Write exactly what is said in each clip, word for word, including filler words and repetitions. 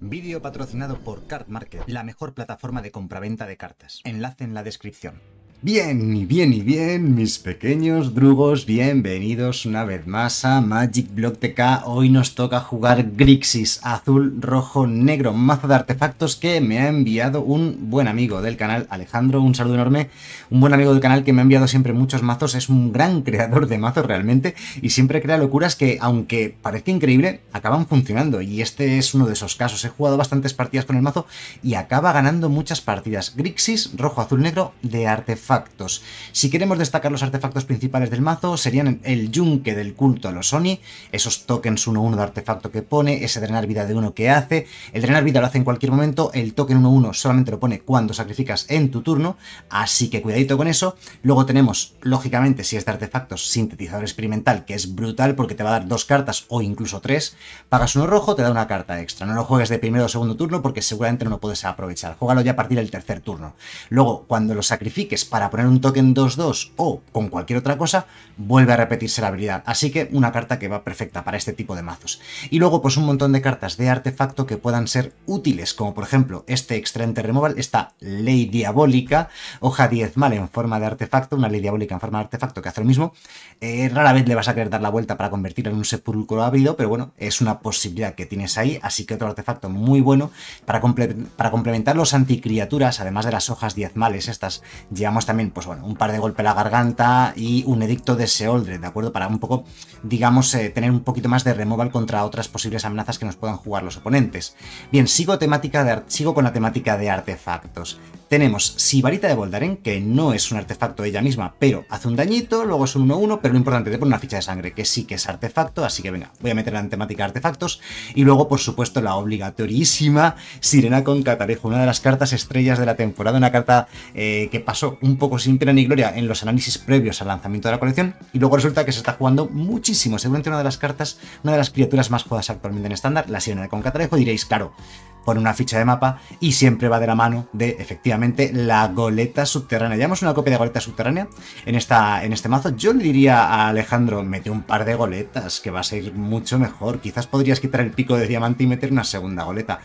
Vídeo patrocinado por Card Market, la mejor plataforma de compraventa de cartas. Enlace en la descripción. Bien, y bien, y bien, mis pequeños drugos, bienvenidos una vez más a Magic Block T K. Hoy nos toca jugar Grixis, azul, rojo, negro, mazo de artefactos que me ha enviado un buen amigo del canal, Alejandro, un saludo enorme, un buen amigo del canal que me ha enviado siempre muchos mazos, es un gran creador de mazos realmente, y siempre crea locuras que, aunque parezca increíble, acaban funcionando, y este es uno de esos casos. He jugado bastantes partidas con el mazo y acaba ganando muchas partidas. Grixis, rojo, azul, negro, de artefactos. Artefactos. Si queremos destacar los artefactos principales del mazo, serían el Yunque del culto a los Oni, esos tokens uno uno de artefacto que pone, ese drenar vida de uno que hace. El drenar vida lo hace en cualquier momento, el token uno uno solamente lo pone cuando sacrificas en tu turno, así que cuidadito con eso. Luego tenemos, lógicamente, si es de artefactos, sintetizador experimental, que es brutal porque te va a dar dos cartas o incluso tres. Pagas uno rojo, te da una carta extra. No lo juegues de primero o segundo turno porque seguramente no lo puedes aprovechar. Juégalo ya a partir del tercer turno. Luego, cuando lo sacrifiques para poner un token dos dos o con cualquier otra cosa, vuelve a repetirse la habilidad. Así que una carta que va perfecta para este tipo de mazos. Y luego pues un montón de cartas de artefacto que puedan ser útiles, como por ejemplo este Extra Enter Removal, esta Ley Diabólica, hoja diezmal en forma de artefacto, una Ley Diabólica en forma de artefacto que hace lo mismo. Eh, rara vez le vas a querer dar la vuelta para convertirlo en un sepulcro ávido, pero bueno, es una posibilidad que tienes ahí, así que otro artefacto muy bueno para, comple para complementar los anticriaturas, además de las hojas diezmales estas, llevamos también pues bueno, un par de golpe a la garganta y un edicto de Seoldred, ¿de acuerdo? Para un poco, digamos, eh, tener un poquito más de removal contra otras posibles amenazas que nos puedan jugar los oponentes. Bien, sigo, temática de, sigo con la temática de artefactos. Tenemos Sibarita de Voldaren, que no es un artefacto ella misma, pero hace un dañito, luego es un uno uno, pero lo importante, te pone una ficha de sangre, que sí que es artefacto, así que venga, voy a meterla en temática de artefactos. Y luego, por supuesto, la obligatorísima Sirena con Catarejo, una de las cartas estrellas de la temporada, una carta eh, que pasó un poco sin pena ni gloria en los análisis previos al lanzamiento de la colección, y luego resulta que se está jugando muchísimo, seguramente una de las cartas, una de las criaturas más jugadas actualmente en estándar, la Sirena con Catarejo. Diréis, claro, pone una ficha de mapa y siempre va de la mano de, efectivamente, la goleta subterránea. Llevamos una copia de goleta subterránea en, esta, en este mazo. Yo le diría a Alejandro, mete un par de goletas, que vas a ir mucho mejor. Quizás podrías quitar el pico de diamante y meter una segunda goleta.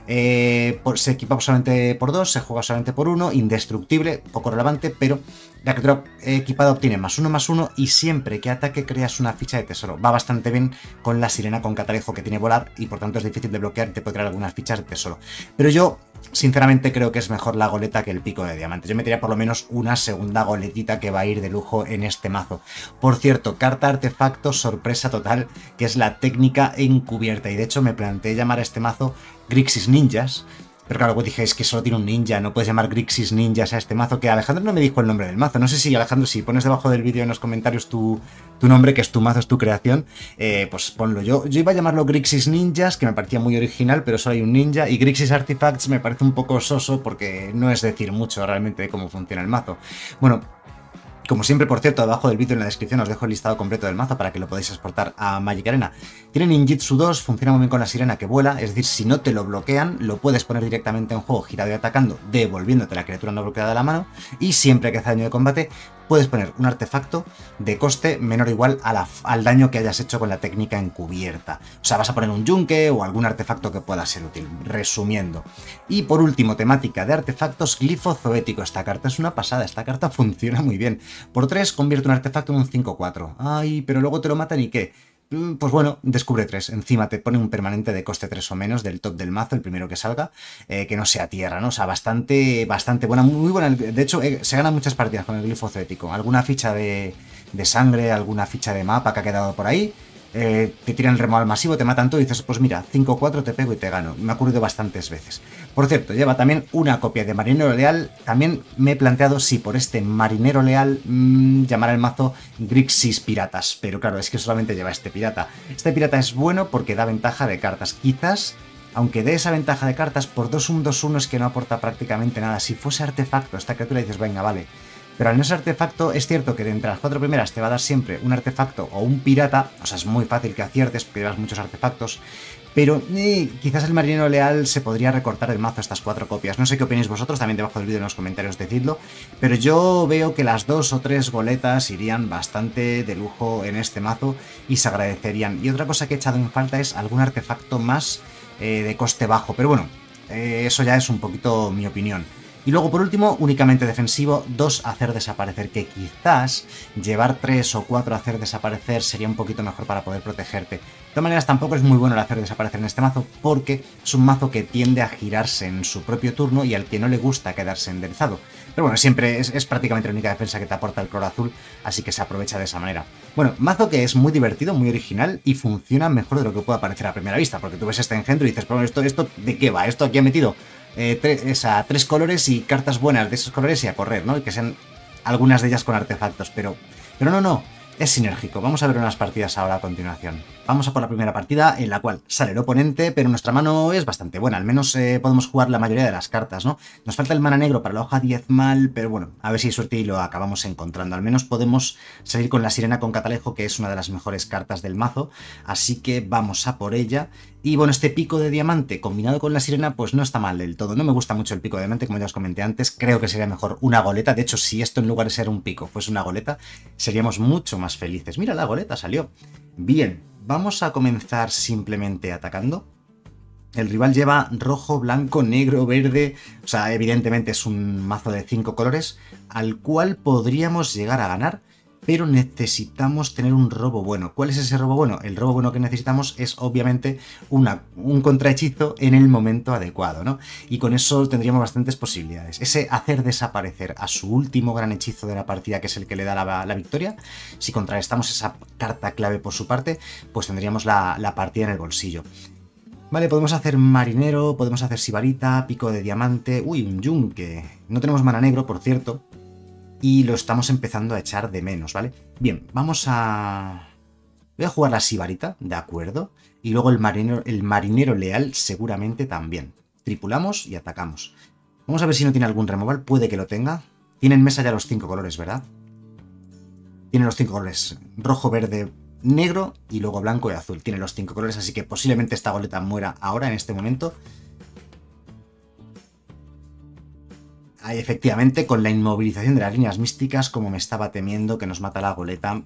Eh, por, se equipa solamente por dos, se juega solamente por uno, indestructible, poco relevante, pero la criatura equipada obtiene más uno más uno y siempre que ataque creas una ficha de tesoro. Va bastante bien con la Sirena con Catarejo, que tiene volar y por tanto es difícil de bloquear y te puede crear algunas fichas de tesoro. Pero yo sinceramente creo que es mejor la goleta que el pico de diamante. Yo metería por lo menos una segunda goletita que va a ir de lujo en este mazo. Por cierto, carta artefacto sorpresa total, que es la técnica encubierta, y de hecho me planteé llamar a este mazo Grixis Ninjas, pero claro, pues dije, es que solo tiene un ninja, no puedes llamar Grixis Ninjas a este mazo, que Alejandro no me dijo el nombre del mazo. No sé si, Alejandro, si pones debajo del vídeo en los comentarios tu, tu nombre, que es tu mazo, es tu creación, eh, pues ponlo. Yo, yo iba a llamarlo Grixis Ninjas, que me parecía muy original, pero solo hay un ninja, y Grixis Artifacts me parece un poco soso, porque no es decir mucho realmente de cómo funciona el mazo. Bueno, como siempre, por cierto, abajo del vídeo en la descripción os dejo el listado completo del mazo para que lo podáis exportar a Magic Arena. Tiene Ninjitsu dos, funciona muy bien con la Sirena que vuela, es decir, si no te lo bloquean, lo puedes poner directamente en juego girado y atacando, devolviéndote la criatura no bloqueada a la mano, y siempre que hace daño de combate, puedes poner un artefacto de coste menor o igual a la, al daño que hayas hecho con la técnica encubierta. O sea, vas a poner un yunque o algún artefacto que pueda ser útil, resumiendo. Y por último, temática de artefactos, glifo zoético. Esta carta es una pasada, esta carta funciona muy bien. Por tres convierte un artefacto en un cinco cuatro. Ay, pero luego te lo matan y ¿qué? Pues bueno, descubre tres. Encima te pone un permanente de coste tres o menos del top del mazo, el primero que salga, eh, que no sea tierra, ¿no? O sea, bastante, bastante buena, muy buena. De hecho, eh, se ganan muchas partidas con el glifo zoético. Alguna ficha de, de sangre, alguna ficha de mapa que ha quedado por ahí. Eh, te tiran el removal masivo, te matan todo y dices, pues mira, cinco cuatro te pego y te gano. Me ha ocurrido bastantes veces. Por cierto, lleva también una copia de Marinero Leal. También me he planteado si por este Marinero Leal mmm, llamar al mazo Grixis Piratas. Pero claro, es que solamente lleva este pirata. Este pirata es bueno porque da ventaja de cartas. Quizás, aunque dé esa ventaja de cartas, por dos uno dos uno es que no aporta prácticamente nada. Si fuese artefacto, esta criatura dices, venga, vale. Pero al no ser artefacto, es cierto que de entre las cuatro primeras te va a dar siempre un artefacto o un pirata, o sea, es muy fácil que aciertes porque llevas muchos artefactos, pero eh, quizás el Marinero Leal se podría recortar el mazo a estas cuatro copias. No sé qué opináis vosotros, también debajo del vídeo en los comentarios decidlo, pero yo veo que las dos o tres goletas irían bastante de lujo en este mazo y se agradecerían. Y otra cosa que he echado en falta es algún artefacto más eh, de coste bajo, pero bueno, eh, eso ya es un poquito mi opinión. Y luego, por último, únicamente defensivo, dos hacer desaparecer, que quizás llevar tres o cuatro a hacer desaparecer sería un poquito mejor para poder protegerte. De todas maneras, tampoco es muy bueno el hacer desaparecer en este mazo, porque es un mazo que tiende a girarse en su propio turno y al que no le gusta quedarse enderezado. Pero bueno, siempre es, es prácticamente la única defensa que te aporta el color azul, así que se aprovecha de esa manera. Bueno, mazo que es muy divertido, muy original y funciona mejor de lo que pueda parecer a primera vista, porque tú ves este engendro y dices, pero esto, esto ¿de qué va? ¿Esto aquí ha metido? Eh, tres, esa, tres colores y cartas buenas de esos colores y a correr, ¿no? Y que sean algunas de ellas con artefactos, pero, pero no, no, es sinérgico. Vamos a ver unas partidas ahora a continuación. Vamos a por la primera partida en la cual sale el oponente, pero nuestra mano es bastante buena, al menos eh, podemos jugar la mayoría de las cartas, ¿no? Nos falta el mana negro para la hoja diezmal, pero bueno, a ver si hay suerte y lo acabamos encontrando. Al menos podemos salir con la sirena con catalejo, que es una de las mejores cartas del mazo, así que vamos a por ella. Y bueno, este pico de diamante combinado con la sirena pues no está mal del todo. No me gusta mucho el pico de diamante, como ya os comenté antes. Creo que sería mejor una goleta. De hecho, si esto en lugar de ser un pico fuese una goleta, seríamos mucho más felices. Mira, la goleta salió. Bien, vamos a comenzar simplemente atacando. El rival lleva rojo, blanco, negro, verde. O sea, evidentemente es un mazo de cinco colores al cual podríamos llegar a ganar. Pero necesitamos tener un robo bueno. ¿Cuál es ese robo bueno? El robo bueno que necesitamos es obviamente una, un contrahechizo en el momento adecuado, ¿no? Y con eso tendríamos bastantes posibilidades. Ese hacer desaparecer a su último gran hechizo de la partida, que es el que le da la, la victoria, si contrarrestamos esa carta clave por su parte, pues tendríamos la, la partida en el bolsillo. Vale, podemos hacer marinero, podemos hacer sibarita, pico de diamante... Uy, un yunque. No tenemos mana negro, por cierto. Y lo estamos empezando a echar de menos, ¿vale? Bien, vamos a... Voy a jugar la sibarita, de acuerdo. Y luego el marinero, el marinero leal seguramente también. Tripulamos y atacamos. Vamos a ver si no tiene algún removal. Puede que lo tenga. Tiene en mesa ya los cinco colores, ¿verdad? Tiene los cinco colores. Rojo, verde, negro y luego blanco y azul. Tiene los cinco colores, así que posiblemente esta goleta muera ahora, en este momento. Ahí, efectivamente, con la inmovilización de las líneas místicas, como me estaba temiendo que nos mata la goleta.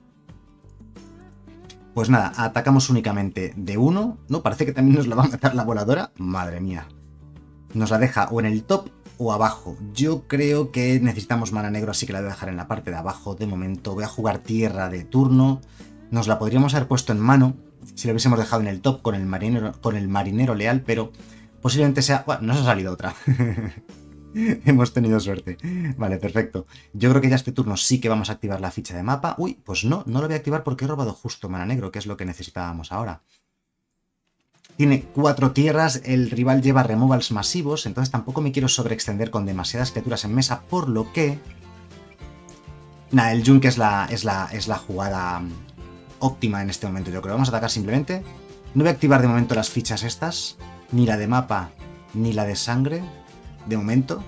Pues nada, atacamos únicamente de uno. No, parece que también nos la va a matar la voladora. Madre mía. Nos la deja o en el top o abajo. Yo creo que necesitamos mana negro, así que la voy a dejar en la parte de abajo de momento. Voy a jugar tierra de turno. Nos la podríamos haber puesto en mano si lo hubiésemos dejado en el top con el marinero, con el marinero leal, pero posiblemente sea... Bueno, nos ha salido otra. Hemos tenido suerte. Vale, perfecto. Yo creo que ya este turno sí que vamos a activar la ficha de mapa. Uy, pues no, no lo voy a activar porque he robado justo mana negro, que es lo que necesitábamos ahora. Tiene cuatro tierras, el rival lleva removals masivos, entonces tampoco me quiero sobreextender con demasiadas criaturas en mesa, por lo que... Nada, el yunque es la, es, la, es la jugada óptima en este momento, yo creo. Vamos a atacar simplemente. No voy a activar de momento las fichas estas, ni la de mapa, ni la de sangre. De momento.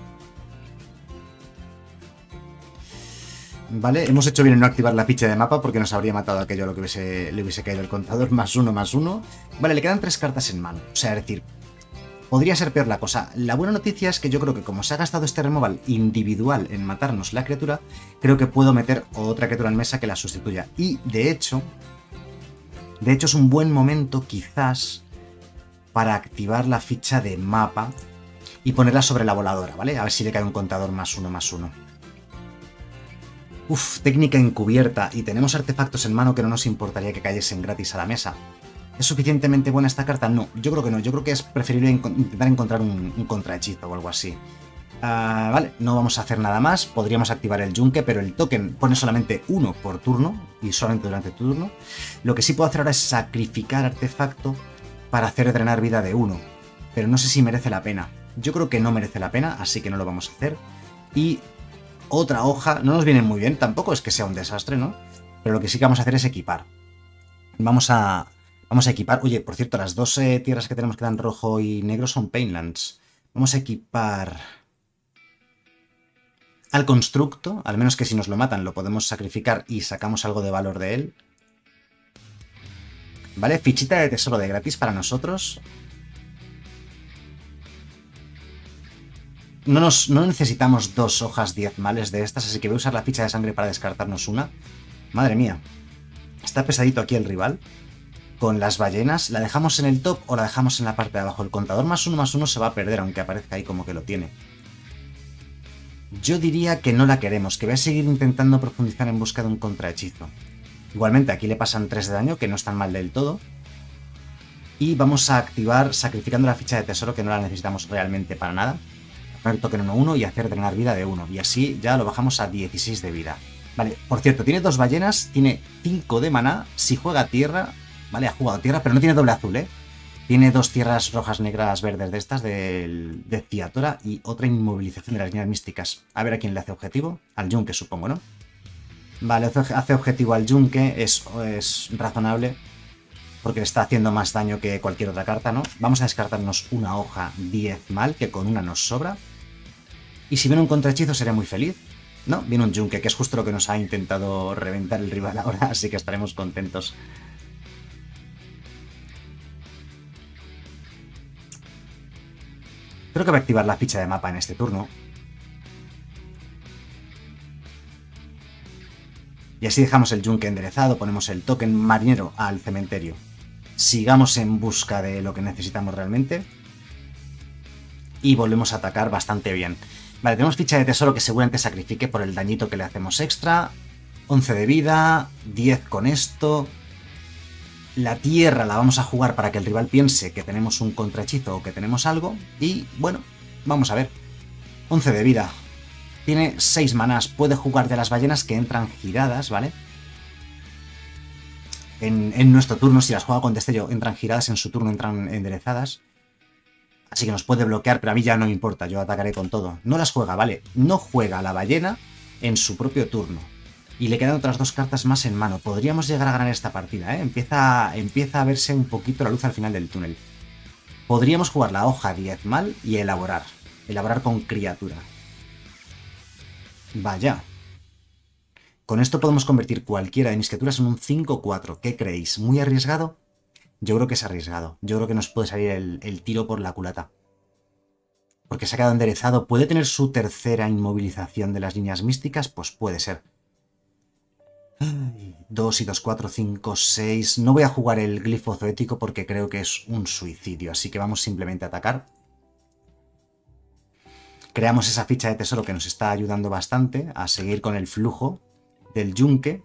Vale, hemos hecho bien en no activar la ficha de mapa porque nos habría matado aquello a lo que hubiese, le hubiese caído el contador. Más uno, más uno. Vale, le quedan tres cartas en mano. O sea, es decir, podría ser peor la cosa. La buena noticia es que yo creo que como se ha gastado este removal individual en matarnos la criatura, creo que puedo meter otra criatura en mesa que la sustituya. Y, de hecho, de hecho es un buen momento, quizás, para activar la ficha de mapa y ponerla sobre la voladora, ¿vale? A ver si le cae un contador más uno, más uno. Uf, técnica encubierta. Y tenemos artefactos en mano que no nos importaría que cayesen gratis a la mesa. ¿Es suficientemente buena esta carta? No, yo creo que no. Yo creo que es preferible intentar encontrar un, un contrahechizo o algo así. Uh, vale, no vamos a hacer nada más. Podríamos activar el yunque, pero el token pone solamente uno por turno y solamente durante el turno. Lo que sí puedo hacer ahora es sacrificar artefacto para hacer drenar vida de uno. Pero no sé si merece la pena. Yo creo que no merece la pena, así que no lo vamos a hacer. Y otra hoja, no nos viene muy bien, tampoco es que sea un desastre, ¿no? Pero lo que sí que vamos a hacer es equipar. Vamos a, vamos a equipar... Oye, por cierto, las dos eh, tierras que tenemos que dan rojo y negro son Painlands. Vamos a equipar al constructo, al menos que si nos lo matan lo podemos sacrificar y sacamos algo de valor de él. Vale, fichita de tesoro de gratis para nosotros. No, nos, no necesitamos dos hojas diezmales de estas, así que voy a usar la ficha de sangre para descartarnos una. Madre mía. Está pesadito aquí el rival. con las ballenas, ¿la dejamos en el top o la dejamos en la parte de abajo? El contador más uno más uno se va a perder, aunque aparezca ahí como que lo tiene. Yo diría que no la queremos, que voy a seguir intentando profundizar en busca de un contrahechizo. Igualmente, aquí le pasan tres de daño, que no están mal del todo. Y vamos a activar sacrificando la ficha de tesoro, que no la necesitamos realmente para nada. Poner token uno uno y hacer drenar vida de uno. Y así ya lo bajamos a dieciséis de vida. Vale, por cierto, tiene dos ballenas, tiene cinco de maná. Si juega tierra, vale, ha jugado tierra, pero no tiene doble azul, ¿eh? Tiene dos tierras rojas, negras, verdes de estas, de, de Ciatora, y otra inmovilización de las líneas místicas. A ver a quién le hace objetivo. Al Yunque, supongo, ¿no? Vale, hace objetivo al Yunque, es, es razonable, porque le está haciendo más daño que cualquier otra carta, ¿no? Vamos a descartarnos una hoja diez mal, que con una nos sobra. Y si viene un contrahechizo seré muy feliz. No, viene un Yunque, que es justo lo que nos ha intentado reventar el rival ahora, así que estaremos contentos. Creo que va a activar la ficha de mapa en este turno. Y así dejamos el Yunque enderezado, ponemos el token marinero al cementerio. Sigamos en busca de lo que necesitamos realmente. Y volvemos a atacar bastante bien. Vale, tenemos ficha de tesoro que seguramente sacrifique por el dañito que le hacemos extra. once de vida, diez con esto. La tierra la vamos a jugar para que el rival piense que tenemos un contrahechizo o que tenemos algo. Y bueno, vamos a ver. once de vida. Tiene seis manás. Puede jugar de las ballenas que entran giradas, ¿vale? En, en nuestro turno, si las juega con destello, entran giradas. En su turno entran enderezadas. Así que nos puede bloquear, pero a mí ya no me importa. Yo atacaré con todo. No las juega, ¿vale? No juega la ballena en su propio turno. Y le quedan otras dos cartas más en mano. Podríamos llegar a ganar esta partida, ¿eh? Empieza, empieza a verse un poquito la luz al final del túnel. Podríamos jugar la hoja diez mal y elaborar. Elaborar con criatura. Vaya. Con esto podemos convertir cualquiera de mis criaturas en un cinco cuatro. ¿Qué creéis? ¿Muy arriesgado? Yo creo que es arriesgado. Yo creo que nos puede salir el, el tiro por la culata. Porque se ha quedado enderezado. ¿Puede tener su tercera inmovilización de las líneas místicas? Pues puede ser. dos y dos, cuatro, cinco, seis. No voy a jugar el glifo zoético porque creo que es un suicidio. Así que vamos simplemente a atacar. Creamos esa ficha de tesoro que nos está ayudando bastante a seguir con el flujo del Yunque.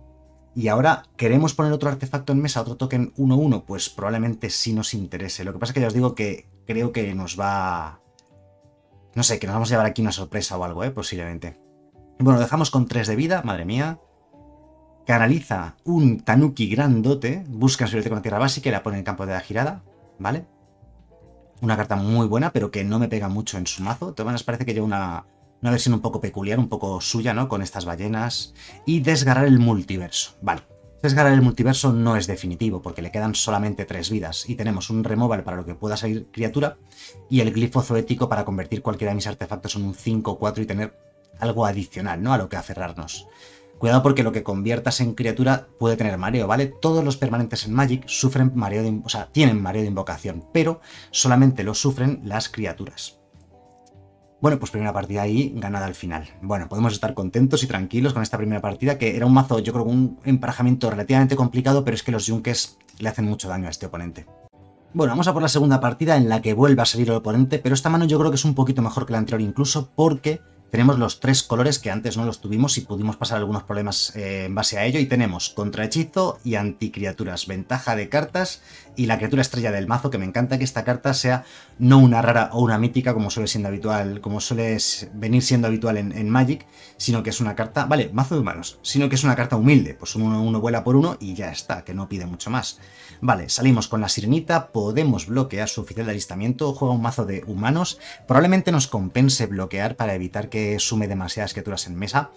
Y ahora, ¿queremos poner otro artefacto en mesa, otro token uno uno? Pues probablemente sí nos interese. Lo que pasa es que ya os digo que creo que nos va... No sé, que nos vamos a llevar aquí una sorpresa o algo, ¿eh? Posiblemente. Bueno, dejamos con tres de vida, madre mía. Canaliza un Tanuki grandote, busca subirte con la tierra básica y la pone en el campo de la girada, ¿vale? Una carta muy buena, pero que no me pega mucho en su mazo. De todas maneras parece que lleva una... Una versión un poco peculiar, un poco suya, ¿no? Con estas ballenas. Y desgarrar el multiverso. Vale. Desgarrar el multiverso no es definitivo, porque le quedan solamente tres vidas. Y tenemos un removal para lo que pueda salir criatura. Y el glifo zoético para convertir cualquiera de mis artefactos en un cinco cuatro y tener algo adicional, ¿no? A lo que aferrarnos. Cuidado porque lo que conviertas en criatura puede tener mareo, ¿vale? Todos los permanentes en Magic sufren mareo de... O sea, tienen mareo de invocación, pero solamente lo sufren las criaturas. Bueno, pues primera partida ahí, ganada al final. Bueno, podemos estar contentos y tranquilos con esta primera partida, que era un mazo, yo creo, un emparejamiento relativamente complicado, pero es que los Yunkes le hacen mucho daño a este oponente. Bueno, vamos a por la segunda partida en la que vuelve a salir el oponente, pero esta mano yo creo que es un poquito mejor que la anterior incluso, porque tenemos los tres colores que antes no los tuvimos y pudimos pasar algunos problemas eh, en base a ello, y tenemos contrahechizo y anticriaturas, ventaja de cartas y la criatura estrella del mazo, que me encanta que esta carta sea no una rara o una mítica como suele siendo habitual, como suele venir siendo habitual en, en Magic, sino que es una carta, vale, mazo de humanos, sino que es una carta humilde, pues un uno uno vuela por uno y ya está, que no pide mucho más. Vale, salimos con la sirenita, podemos bloquear su oficial de alistamiento, juega un mazo de humanos, probablemente nos compense bloquear para evitar que sume demasiadas criaturas en mesa.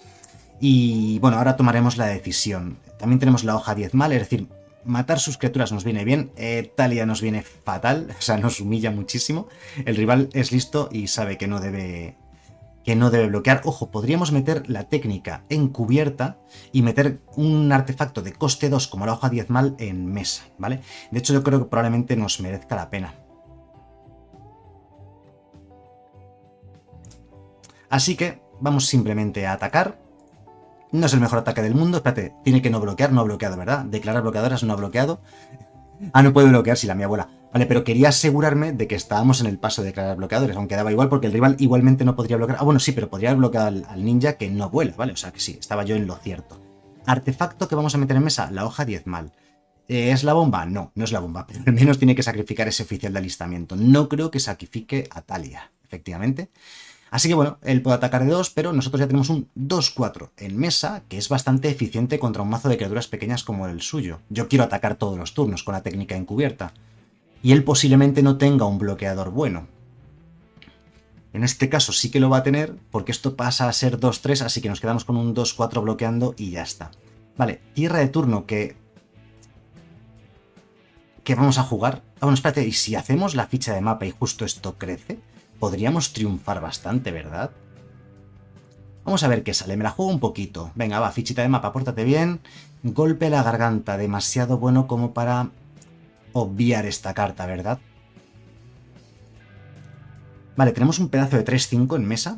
Y bueno, ahora tomaremos la decisión. También tenemos la hoja diez mal, es decir, matar sus criaturas nos viene bien, eh, Talia nos viene fatal, o sea, nos humilla muchísimo. El rival es listo y sabe que no debe... que no debe bloquear. Ojo, podríamos meter la técnica encubierta y meter un artefacto de coste dos como la hoja diez mal en mesa, ¿vale? De hecho, yo creo que probablemente nos merezca la pena. Así que vamos simplemente a atacar. No es el mejor ataque del mundo. Espérate, tiene que no bloquear, no ha bloqueado, ¿verdad? Declarar bloqueadoras, no ha bloqueado. Ah, no puede bloquear si la mi abuela. Vale, pero quería asegurarme de que estábamos en el paso de declarar bloqueadores, aunque daba igual porque el rival igualmente no podría bloquear. Ah, bueno, sí, pero podría haber bloqueado al, al ninja que no vuela, ¿vale? O sea que sí, estaba yo en lo cierto. Artefacto que vamos a meter en mesa, la hoja diezmal. Eh, ¿Es la bomba? No, no es la bomba, pero al menos tiene que sacrificar ese oficial de alistamiento. No creo que sacrifique a Talia, efectivamente. Así que bueno, él puede atacar de dos, pero nosotros ya tenemos un dos cuatro en mesa, que es bastante eficiente contra un mazo de criaturas pequeñas como el suyo. Yo quiero atacar todos los turnos con la técnica encubierta. Y él posiblemente no tenga un bloqueador bueno. En este caso sí que lo va a tener, porque esto pasa a ser dos tres, así que nos quedamos con un dos cuatro bloqueando y ya está. Vale, tierra de turno que... que vamos a jugar. Ah, bueno, espérate, ¿y si hacemos la ficha de mapa y justo esto crece? Podríamos triunfar bastante, ¿verdad? Vamos a ver qué sale. Me la juego un poquito. Venga, va, fichita de mapa, pórtate bien. Golpe a la garganta. Demasiado bueno como para obviar esta carta, ¿verdad? Vale, tenemos un pedazo de tres cinco en mesa.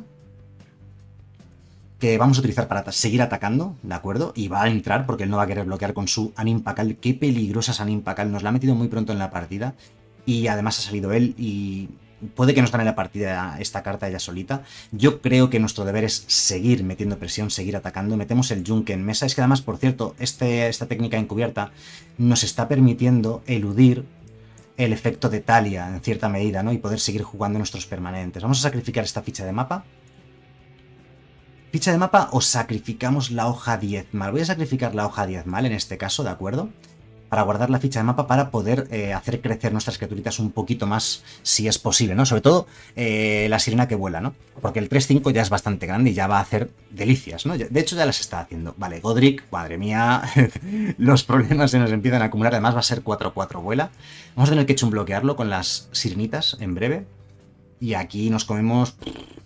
Que vamos a utilizar para seguir atacando, ¿de acuerdo? Y va a entrar porque él no va a querer bloquear con su Animpacal. Qué peligrosa es Animpacal. Nos la ha metido muy pronto en la partida. Y además ha salido él y... puede que nos gane la partida esta carta ella solita. Yo creo que nuestro deber es seguir metiendo presión, seguir atacando. Metemos el yunque en mesa. Es que además, por cierto, este, esta técnica encubierta nos está permitiendo eludir el efecto de Talia en cierta medida, ¿no? Y poder seguir jugando nuestros permanentes. Vamos a sacrificar esta ficha de mapa. Ficha de mapa o sacrificamos la hoja diezmal. Voy a sacrificar la hoja diezmal en este caso, ¿de acuerdo? Para guardar la ficha de mapa para poder eh, hacer crecer nuestras criaturitas un poquito más, si es posible, ¿no? Sobre todo eh, la sirena que vuela, ¿no? Porque el tres cinco ya es bastante grande y ya va a hacer delicias, ¿no? De hecho, ya las está haciendo. Vale, Godric, madre mía, los problemas se nos empiezan a acumular. Además va a ser cuatro cuatro vuela. Vamos a tener que chunbloquearlo con las sirenitas en breve. Y aquí nos comemos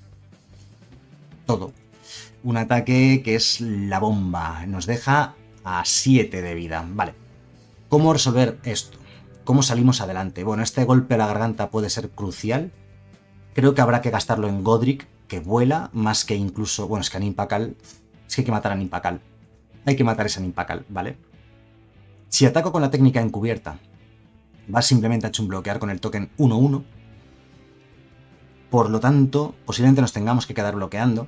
todo. Un ataque que es la bomba. Nos deja a siete de vida. Vale. ¿Cómo resolver esto? ¿Cómo salimos adelante? Bueno, este golpe a la garganta puede ser crucial. Creo que habrá que gastarlo en Godric, que vuela, más que incluso... Bueno, es que a Animpacal... Es que hay que matar a Animpacal. Hay que matar a ese Animpacal, ¿vale? Si ataco con la técnica encubierta, va simplemente a chunbloquear con el token uno uno. Por lo tanto, posiblemente nos tengamos que quedar bloqueando.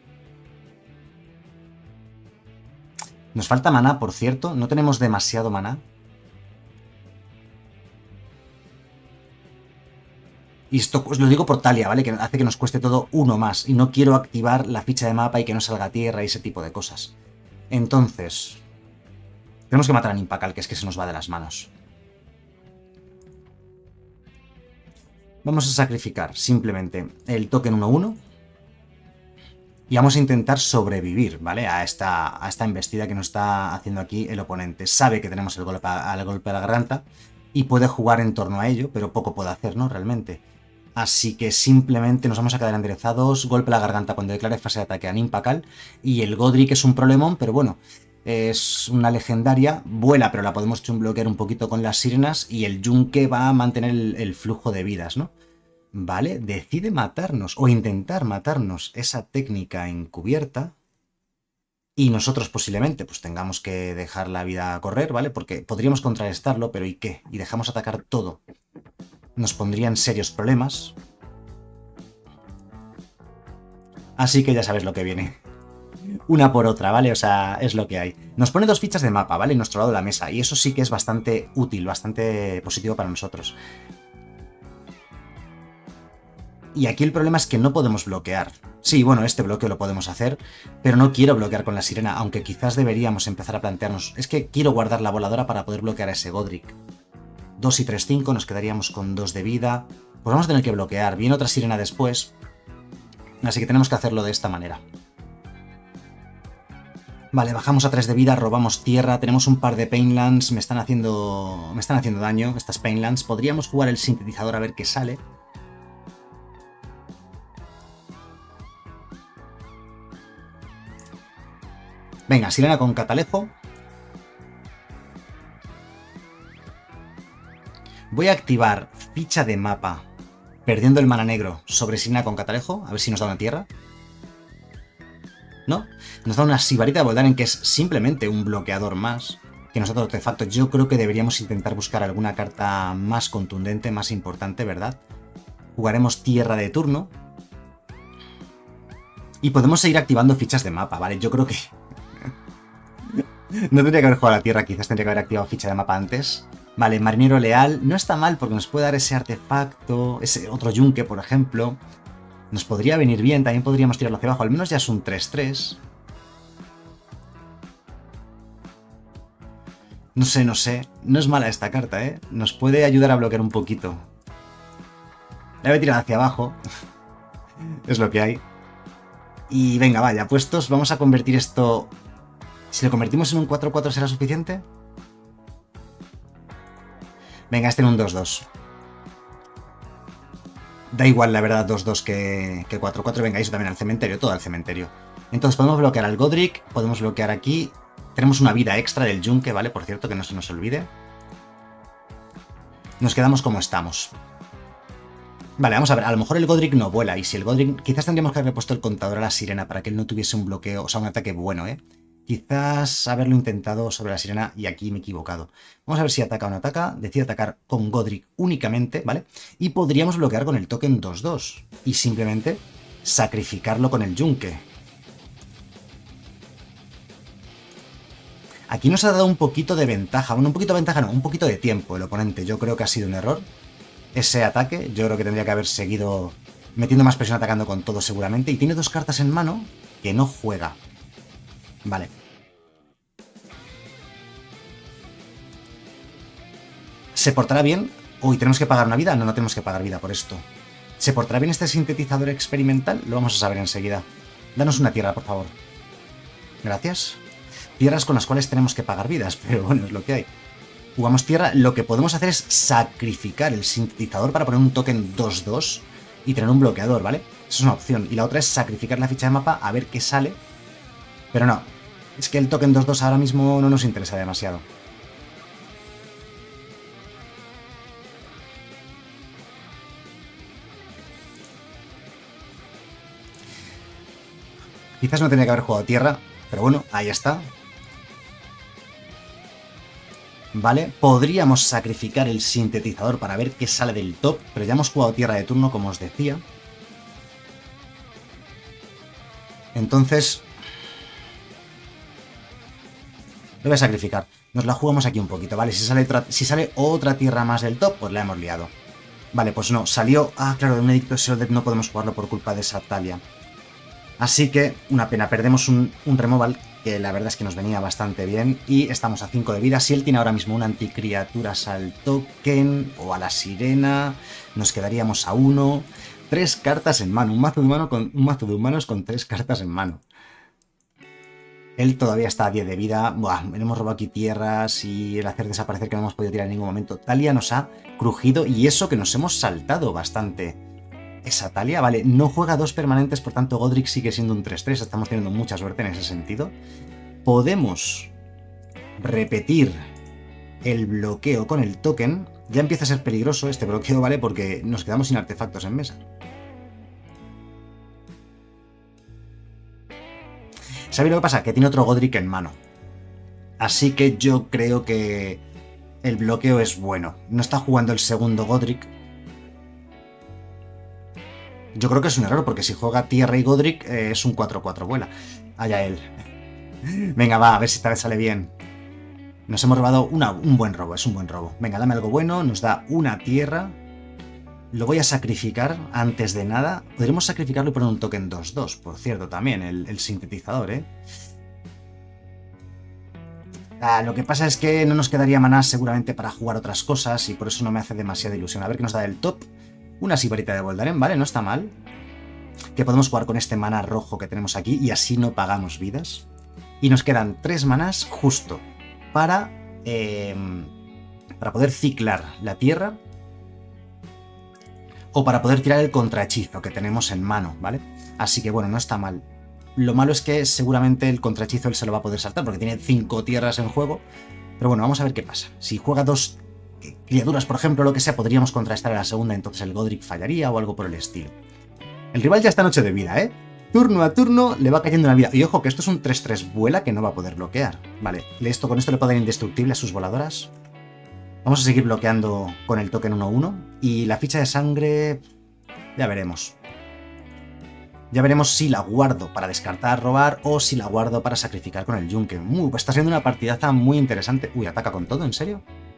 Nos falta maná, por cierto. No tenemos demasiado maná. Y esto os lo digo por Talia, ¿vale? Que hace que nos cueste todo uno más. Y no quiero activar la ficha de mapa y que no salga tierra y ese tipo de cosas. Entonces... tenemos que matar a Nimpacal, que es que se nos va de las manos. Vamos a sacrificar simplemente el token uno uno. Y vamos a intentar sobrevivir, ¿vale? A esta, a esta embestida que nos está haciendo aquí el oponente. Sabe que tenemos el golpe, a, el golpe a la garganta y puede jugar en torno a ello, pero poco puede hacer, ¿no? Realmente. Así que simplemente nos vamos a quedar enderezados. Golpe a la garganta cuando declare fase de ataque a Nimpacal. Y el Godric es un problemón, pero bueno, es una legendaria. Vuela, pero la podemos bloquear un poquito con las sirenas. Y el yunque va a mantener el, el flujo de vidas, ¿no? Vale, decide matarnos o intentar matarnos esa técnica encubierta y nosotros posiblemente pues tengamos que dejar la vida correr, ¿vale? Porque podríamos contrarrestarlo, pero ¿y qué? Y dejamos atacar todo. Nos pondría en serios problemas. Así que ya sabes lo que viene. Una por otra, ¿vale? O sea, es lo que hay. Nos pone dos fichas de mapa, ¿vale? En nuestro lado de la mesa y eso sí que es bastante útil, bastante positivo para nosotros. Y aquí el problema es que no podemos bloquear. Sí, bueno, este bloqueo lo podemos hacer, pero no quiero bloquear con la sirena, aunque quizás deberíamos empezar a plantearnos... Es que quiero guardar la voladora para poder bloquear a ese Godric. dos y tres cinco, nos quedaríamos con dos de vida. Pues vamos a tener que bloquear. Viene otra sirena después. Así que tenemos que hacerlo de esta manera. Vale, bajamos a tres de vida, robamos tierra, tenemos un par de Painlands, me están haciendo, me están haciendo daño estas Painlands. Podríamos jugar el sintetizador a ver qué sale. Venga, sirena con catalejo. Voy a activar ficha de mapa perdiendo el mana negro sobre sirena con catalejo. A ver si nos da una tierra. ¿No? Nos da una sibarita de Voldaren que es simplemente un bloqueador más. que nos da otro artefacto. Yo creo que deberíamos intentar buscar alguna carta más contundente, más importante, ¿verdad? Jugaremos tierra de turno. Y podemos seguir activando fichas de mapa, ¿vale? Yo creo que... no tendría que haber jugado a la tierra, quizás tendría que haber activado ficha de mapa antes. Vale, marinero leal. No está mal porque nos puede dar ese artefacto, ese otro yunque, por ejemplo. Nos podría venir bien, también podríamos tirarlo hacia abajo. Al menos ya es un tres tres. No sé, no sé. No es mala esta carta, ¿eh? Nos puede ayudar a bloquear un poquito. La voy a tirar hacia abajo. Es lo que hay. Y venga, vaya, puestos. Vamos a convertir esto... Si lo convertimos en un cuatro cuatro, ¿será suficiente? Venga, este en un dos dos. Da igual, la verdad, dos dos que, que cuatro cuatro. Venga, eso también al cementerio, todo al cementerio. Entonces podemos bloquear al Godric, podemos bloquear aquí... Tenemos una vida extra del yunque, ¿vale? Por cierto, que no se nos olvide. Nos quedamos como estamos. Vale, vamos a ver. A lo mejor el Godric no vuela. Y si el Godric... Quizás tendríamos que haberle puesto el contador a la sirena para que él no tuviese un bloqueo, o sea, un ataque bueno, ¿eh? Quizás haberlo intentado sobre la sirena y aquí me he equivocado. Vamos a ver si ataca o no ataca. Decide atacar con Godric únicamente, ¿vale? Y podríamos bloquear con el token dos dos. Y simplemente sacrificarlo con el yunque. Aquí nos ha dado un poquito de ventaja, bueno, un poquito de ventaja no, un poquito de tiempo el oponente. Yo creo que ha sido un error ese ataque. Yo creo que tendría que haber seguido metiendo más presión atacando con todo seguramente. Y tiene dos cartas en mano que no juega. Vale. ¿Se portará bien? Uy, ¿tenemos que pagar una vida? No, no tenemos que pagar vida por esto. ¿Se portará bien este sintetizador experimental? Lo vamos a saber enseguida. Danos una tierra, por favor. Gracias. Tierras con las cuales tenemos que pagar vidas, pero bueno, es lo que hay. Jugamos tierra, lo que podemos hacer es sacrificar el sintetizador para poner un token dos dos y tener un bloqueador, ¿vale? Esa es una opción. Y la otra es sacrificar la ficha de mapa a ver qué sale. Pero no, es que el token dos dos ahora mismo no nos interesa demasiado. Quizás no tenía que haber jugado tierra, pero bueno, ahí está. Vale, podríamos sacrificar el sintetizador para ver qué sale del top, pero ya hemos jugado tierra de turno, como os decía. Entonces... lo voy a sacrificar. Nos la jugamos aquí un poquito, ¿vale? Si sale, otra, si sale otra tierra más del top, pues la hemos liado. Vale, pues no, salió... Ah, claro, de un edicto de Shielded no podemos jugarlo por culpa de esa Talia. Así que, una pena, perdemos un, un removal que la verdad es que nos venía bastante bien y estamos a cinco de vida. Si él tiene ahora mismo un anticriaturas al token o a la sirena, nos quedaríamos a uno. Tres cartas en mano, un mazo de, humano con, un mazo de humanos con tres cartas en mano. Él todavía está a diez de vida. Buah, hemos robado aquí tierras y el hacer desaparecer que no hemos podido tirar en ningún momento. Talia nos ha crujido y eso que nos hemos saltado bastante. Esa Talia, vale, no juega dos permanentes, por tanto Godric sigue siendo un tres tres, estamos teniendo mucha suerte en ese sentido. Podemos repetir el bloqueo con el token. Ya empieza a ser peligroso este bloqueo, ¿vale? Porque nos quedamos sin artefactos en mesa. ¿Sabéis lo que pasa? Que tiene otro Godric en mano. Así que yo creo que el bloqueo es bueno. No está jugando el segundo Godric. Yo creo que es un error, porque si juega tierra y Godric eh, es un cuatro cuatro vuela. Allá él. Venga, va, a ver si esta vez sale bien. Nos hemos robado una, un buen robo, es un buen robo. Venga, dame algo bueno, nos da una tierra. Lo voy a sacrificar antes de nada. Podríamos sacrificarlo y poner un token dos dos, por cierto, también, el, el sintetizador, ¿eh? Ah, lo que pasa es que no nos quedaría maná seguramente para jugar otras cosas y por eso no me hace demasiada ilusión. A ver qué nos da el top. Una sibarita de Voldaren, ¿vale? No está mal. Que podemos jugar con este maná rojo que tenemos aquí y así no pagamos vidas. Y nos quedan tres manás justo para, eh, para poder ciclar la tierra o para poder tirar el contrahechizo que tenemos en mano, ¿vale? Así que bueno, no está mal. Lo malo es que seguramente el contrahechizo él se lo va a poder saltar porque tiene cinco tierras en juego. Pero bueno, vamos a ver qué pasa. Si juega dos criaturas, por ejemplo, lo que sea, podríamos contrastar a la segunda, entonces el Godric fallaría o algo por el estilo. El rival ya está en ocho de vida, ¿eh? turno a turno le va cayendo una vida. Y ojo, que esto es un tres tres vuela que no va a poder bloquear. Vale, esto, con esto le puedo dar indestructible a sus voladoras. Vamos a seguir bloqueando con el token uno uno. Y la ficha de sangre... ya veremos. Ya veremos si la guardo para descartar, robar, o si la guardo para sacrificar con el yunque. Uh, pues está siendo una partidaza muy interesante. Uy, ataca con todo, ¿en serio?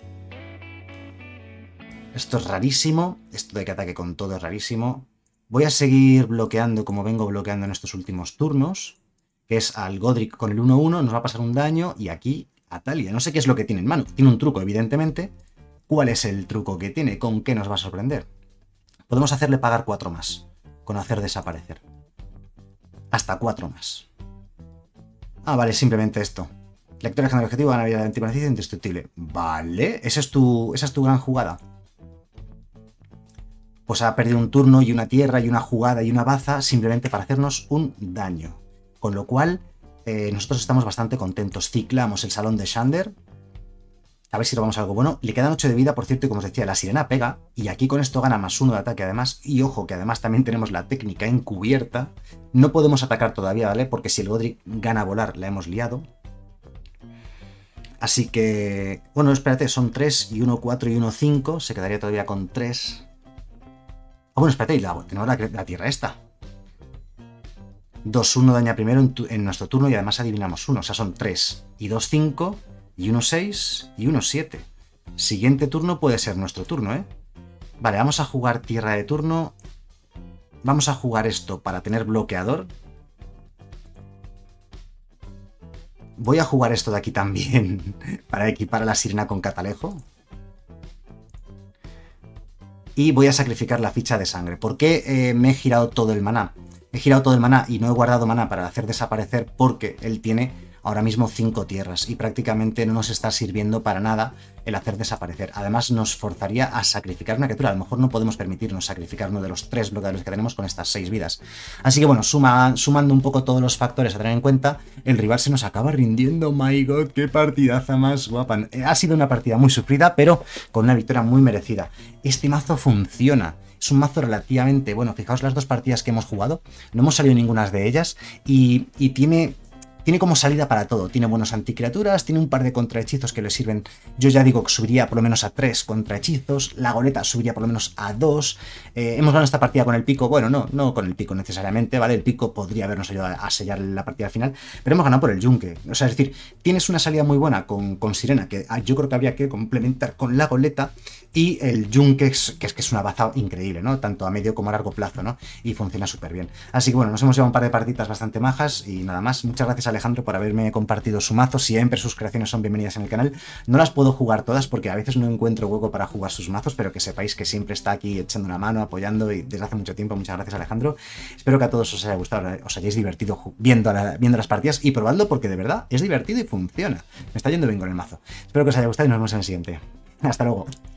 Esto es rarísimo. Esto de que ataque con todo es rarísimo. Voy a seguir bloqueando como vengo bloqueando en estos últimos turnos. Que es al Godric con el uno uno, nos va a pasar un daño. Y aquí a Talia. No sé qué es lo que tiene en mano. Tiene un truco, evidentemente. ¿Cuál es el truco que tiene? ¿Con qué nos va a sorprender? Podemos hacerle pagar cuatro más. Con hacer desaparecer. Hasta cuatro más. Ah, vale, simplemente esto. Lectura de objetivo, gana vida de antiparecido indestructible. Vale, esa es tu, esa es tu gran jugada. Pues ha perdido un turno y una tierra y una jugada y una baza simplemente para hacernos un daño. Con lo cual, eh, nosotros estamos bastante contentos. Ciclamos el salón de Shander. A ver si robamos algo bueno. Le quedan ocho de vida, por cierto, y como os decía, la sirena pega. Y aquí con esto gana más uno de ataque además. Y ojo, que además también tenemos la técnica encubierta. No podemos atacar todavía, ¿vale? Porque si el Godric gana a volar, la hemos liado. Así que... bueno, espérate, son tres y uno cuatro y uno cinco. Se quedaría todavía con tres. Ah, bueno, espérate, y la, tenemos la, la tierra esta. dos uno daña primero en, tu, en nuestro turno y además adivinamos uno. O sea, son tres y dos cinco y uno seis y uno siete. Siguiente turno puede ser nuestro turno, ¿eh? Vale, vamos a jugar tierra de turno. Vamos a jugar esto para tener bloqueador. Voy a jugar esto de aquí también para equipar a la sirena con catalejo. Y voy a sacrificar la ficha de sangre. ¿Por qué eh, me he girado todo el maná? He girado todo el maná y no he guardado maná para hacer desaparecer porque él tiene ahora mismo cinco tierras y prácticamente no nos está sirviendo para nada el hacer desaparecer. Además nos forzaría a sacrificar una criatura. A lo mejor no podemos permitirnos sacrificar uno de los tres bloqueadores que tenemos con estas seis vidas. Así que bueno, suma, sumando un poco todos los factores a tener en cuenta, el rival se nos acaba rindiendo. My God, qué partidaza más guapa. Ha sido una partida muy sufrida, pero con una victoria muy merecida. Este mazo funciona. Es un mazo relativamente bueno. Fijaos las dos partidas que hemos jugado. No hemos salido ninguna de ellas. Y, y tiene... Tiene como salida para todo, tiene buenos anticriaturas, tiene un par de contrahechizos que le sirven, yo ya digo que subiría por lo menos a tres contrahechizos, la goleta subiría por lo menos a dos, eh, hemos ganado esta partida con el pico, bueno, no, no con el pico necesariamente, ¿vale? El pico podría habernos ayudado a sellar la partida final, pero hemos ganado por el yunque, o sea, es decir, tienes una salida muy buena con, con sirena, que yo creo que habría que complementar con la goleta, y el yunque, que es que es una baza increíble, ¿no? Tanto a medio como a largo plazo, ¿no? Y funciona súper bien. Así que bueno, nos hemos llevado un par de partiditas bastante majas y nada más. Muchas gracias a Alejandro por haberme compartido su mazo. Siempre sus creaciones son bienvenidas en el canal. No las puedo jugar todas porque a veces no encuentro hueco para jugar sus mazos, pero que sepáis que siempre está aquí echando una mano, apoyando y desde hace mucho tiempo. Muchas gracias, Alejandro. Espero que a todos os haya gustado, os hayáis divertido viendo, la, viendo las partidas y probadlo porque de verdad es divertido y funciona. Me está yendo bien con el mazo. Espero que os haya gustado y nos vemos en el siguiente. Hasta luego.